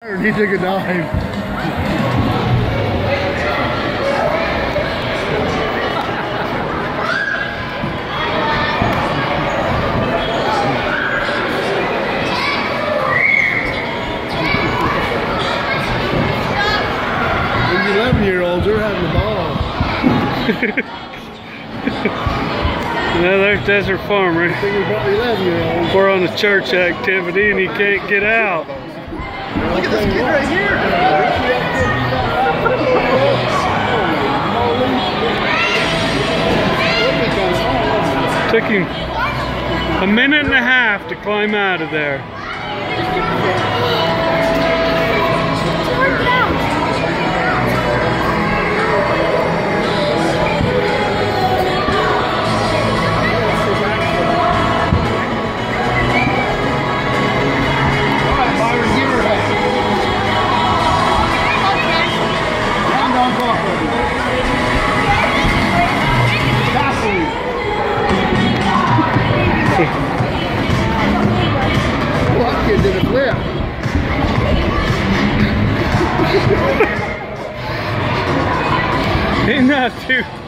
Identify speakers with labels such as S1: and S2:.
S1: He took a dive. These 11-year-olds are having a ball.
S2: Yeah, there's Desert Farmer. We're on a church activity and he can't get out.
S1: Look at this kid right here.
S2: Took him a minute and a half to climb out of there.
S1: That kid did a flip.
S2: He's not too